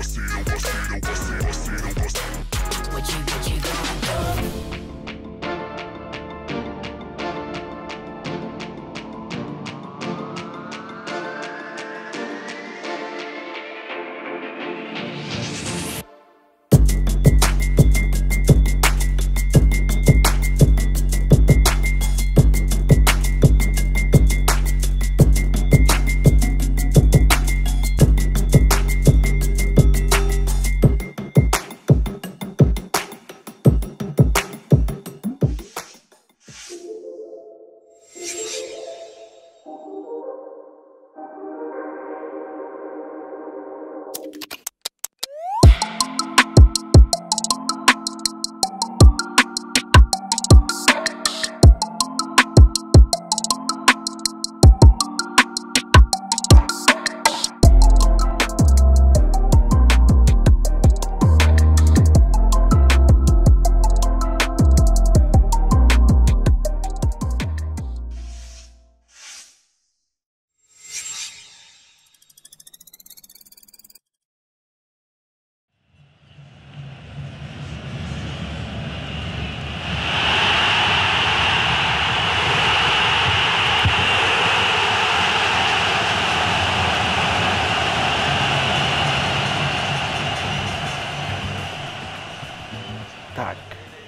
Tac.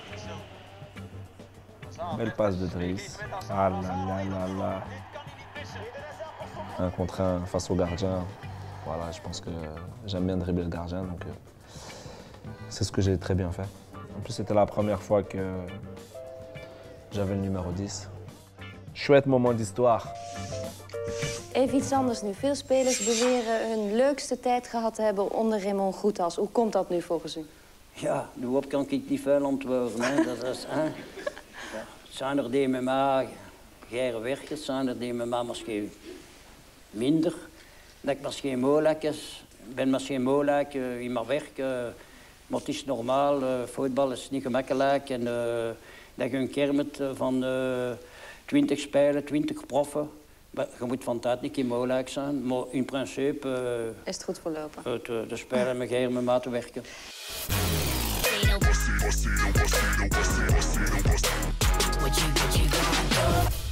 Belle passe de Driss. Ah là là là là. Un contre un face au gardien. Voilà, je pense que j'aime bien dribbler le gardien, donc c'est ce que j'ai très bien fait. En plus, c'était la première fois que j'avais le numéro 10. Chouette moment d'histoire. Even iets anders nu. Veel spelers beweren hun leukste tijd gehad te hebben onder Raymond Goethals. Hoe komt dat nu volgens u? Ja, daarop kan ik niet veel antwoorden. Hè. Dat is, hè. Ja, het zijn er die met mij geren werken, het zijn er die met mij misschien minder. Dat ik misschien moeilijk is. Ik ben misschien moeilijk in mijn werk, maar het is normaal. Voetbal is niet gemakkelijk. En dat je een kermet van 20 spelen, 20 proffen. Je moet van tijd niet in moeilijk zijn, maar in principe is het goed verlopen. De spelen met geren met mij te werken. What you gonna do?